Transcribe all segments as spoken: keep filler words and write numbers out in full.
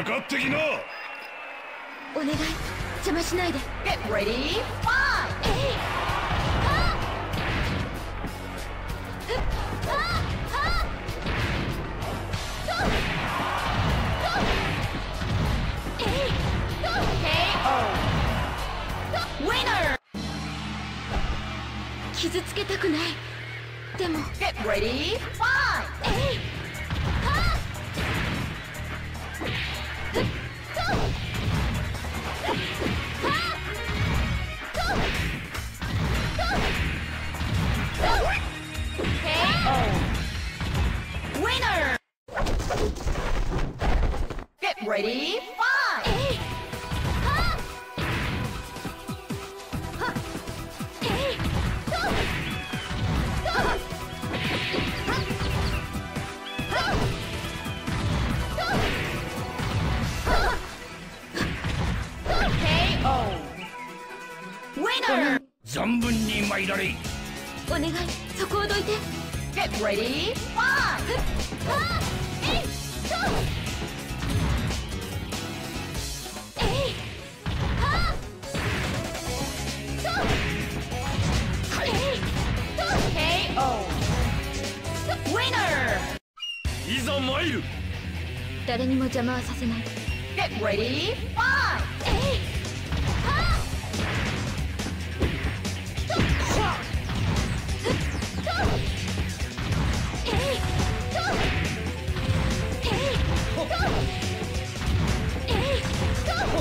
かってきな。 お願い、邪魔しないで。 Get ready, fight! えい、はっふっはっはっとっとっえいとっケーオー! Winner! 傷つけたくない。でも Get ready, fight! えいはっふっとっはっとっとっとっケーオー! Winner! Get ready, fight! えいはっはっえいとっとっはっとっとっはっケーオー! Winner! 存分に参られい。 お願い、そこをどいて。 Get ready, fight! はっえいとっえいはっとっえいとっケーオー! Winner! いざ参る。 誰にも邪魔はさせない。 Get ready, fight! えいはっとっとっえいとっえいとっえいとっ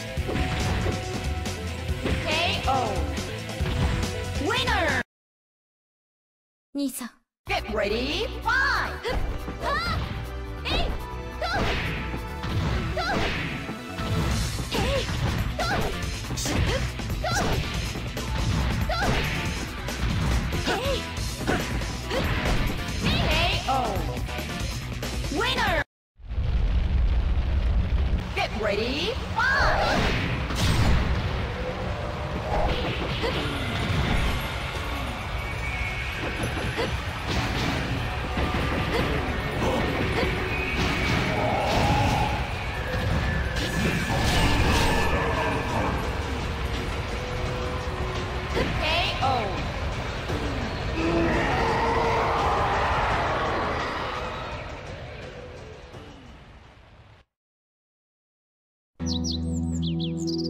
ケーオー! Winner! 兄さん。 Get ready, fight! はっえいとっとっえいとっとっとっえいケーオー! Winner! Get ready, fight! ケーオー!